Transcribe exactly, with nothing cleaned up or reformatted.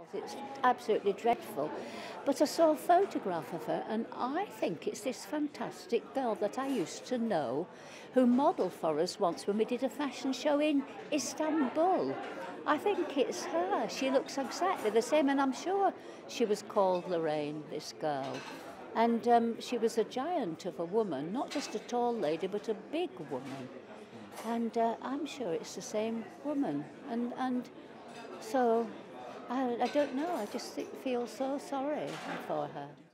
It's absolutely dreadful. But I saw a photograph of her, and I think it's this fantastic girl that I used to know who modelled for us once when we did a fashion show in Istanbul. I think it's her. She looks exactly the same, and I'm sure she was called Lorraine, this girl. And um, she was a giant of a woman, not just a tall lady, but a big woman. And uh, I'm sure it's the same woman. And, and so I, I don't know, I just think, feel so sorry for her.